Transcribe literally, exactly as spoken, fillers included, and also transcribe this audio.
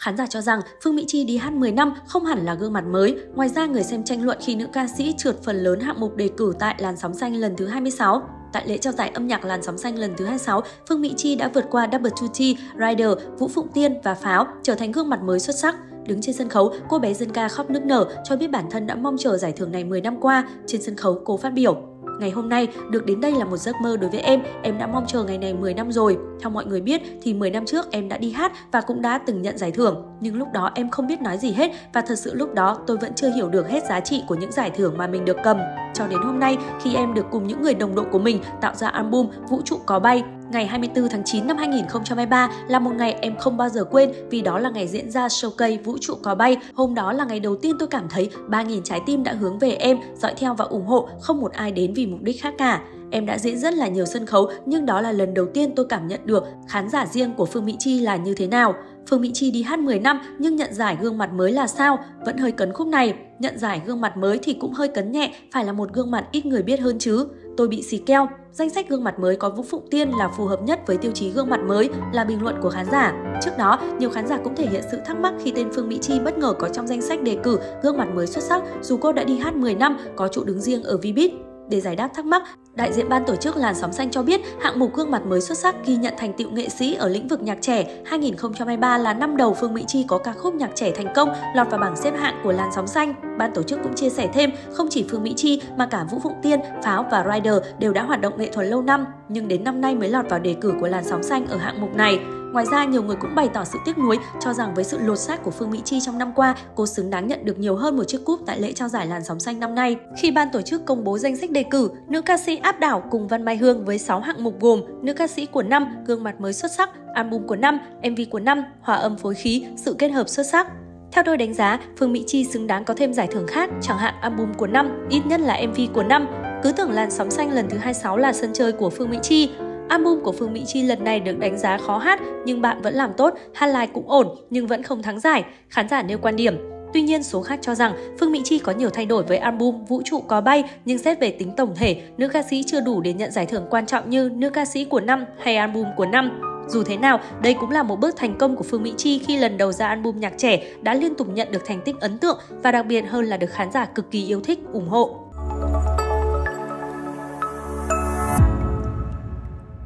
Khán giả cho rằng Phương Mỹ Chi đi hát mười năm không hẳn là gương mặt mới. Ngoài ra, người xem tranh luận khi nữ ca sĩ trượt phần lớn hạng mục đề cử tại Làn Sóng Xanh lần thứ hai mươi sáu. Tại lễ trao giải âm nhạc Làn Sóng Xanh lần thứ hai mươi sáu, Phương Mỹ Chi đã vượt qua Double Tutti, Rider, Vũ Phụng Tiên và Pháo, trở thành gương mặt mới xuất sắc. Đứng trên sân khấu, cô bé dân ca khóc nức nở, cho biết bản thân đã mong chờ giải thưởng này mười năm qua. Trên sân khấu, cô phát biểu: "Ngày hôm nay, được đến đây là một giấc mơ đối với em, em đã mong chờ ngày này mười năm rồi. Theo mọi người biết thì mười năm trước em đã đi hát và cũng đã từng nhận giải thưởng. Nhưng lúc đó em không biết nói gì hết và thật sự lúc đó tôi vẫn chưa hiểu được hết giá trị của những giải thưởng mà mình được cầm. Cho đến hôm nay, khi em được cùng những người đồng đội của mình tạo ra album Vũ Trụ Có Bay, ngày hai mươi tư tháng chín năm hai nghìn không trăm hai mươi ba là một ngày em không bao giờ quên vì đó là ngày diễn ra showcase Vũ Trụ Có Bay. Hôm đó là ngày đầu tiên tôi cảm thấy ba nghìn trái tim đã hướng về em, dõi theo và ủng hộ, không một ai đến vì mục đích khác cả. Em đã diễn rất là nhiều sân khấu, nhưng đó là lần đầu tiên tôi cảm nhận được khán giả riêng của Phương Mỹ Chi là như thế nào. Phương Mỹ Chi đi hát mười năm nhưng nhận giải gương mặt mới là sao? Vẫn hơi cấn khúc này. Nhận giải gương mặt mới thì cũng hơi cấn nhẹ, phải là một gương mặt ít người biết hơn chứ. Tôi bị xì keo. Danh sách gương mặt mới có Vũ Phụng Tiên là phù hợp nhất với tiêu chí gương mặt mới, là bình luận của khán giả. Trước đó, nhiều khán giả cũng thể hiện sự thắc mắc khi tên Phương Mỹ Chi bất ngờ có trong danh sách đề cử gương mặt mới xuất sắc dù cô đã đi hát mười năm, có chỗ đứng riêng ở Vbiz. Để giải đáp thắc mắc, đại diện ban tổ chức Làn Sóng Xanh cho biết hạng mục gương mặt mới xuất sắc ghi nhận thành tựu nghệ sĩ ở lĩnh vực nhạc trẻ hai nghìn không trăm hai mươi ba là năm đầu Phương Mỹ Chi có ca khúc nhạc trẻ thành công lọt vào bảng xếp hạng của Làn Sóng Xanh. Ban tổ chức cũng chia sẻ thêm, không chỉ Phương Mỹ Chi mà cả Vũ Phụng Tiên, Pháo và Rider đều đã hoạt động nghệ thuật lâu năm, nhưng đến năm nay mới lọt vào đề cử của Làn Sóng Xanh ở hạng mục này. Ngoài ra, nhiều người cũng bày tỏ sự tiếc nuối, cho rằng với sự lột xác của Phương Mỹ Chi trong năm qua, cô xứng đáng nhận được nhiều hơn một chiếc cúp tại lễ trao giải Làn Sóng Xanh năm nay. Khi ban tổ chức công bố danh sách đề cử, nữ ca sĩ áp đảo cùng Văn Mai Hương với sáu hạng mục gồm nữ ca sĩ của năm, gương mặt mới xuất sắc, album của năm, em vê của năm, hòa âm phối khí, sự kết hợp xuất sắc. Theo tôi đánh giá, Phương Mỹ Chi xứng đáng có thêm giải thưởng khác, chẳng hạn album của năm, ít nhất là em vê của năm. Cứ tưởng Làn Sóng Xanh lần thứ hai mươi sáu là sân chơi của Phương Mỹ Chi. Album của Phương Mỹ Chi lần này được đánh giá khó hát, nhưng bạn vẫn làm tốt, hát live cũng ổn, nhưng vẫn không thắng giải. Khán giả nêu quan điểm. Tuy nhiên, số khác cho rằng Phương Mỹ Chi có nhiều thay đổi với album Vũ Trụ Có Bay, nhưng xét về tính tổng thể, nữ ca sĩ chưa đủ để nhận giải thưởng quan trọng như nữ ca sĩ của năm hay album của năm. Dù thế nào, đây cũng là một bước thành công của Phương Mỹ Chi khi lần đầu ra album nhạc trẻ đã liên tục nhận được thành tích ấn tượng và đặc biệt hơn là được khán giả cực kỳ yêu thích, ủng hộ.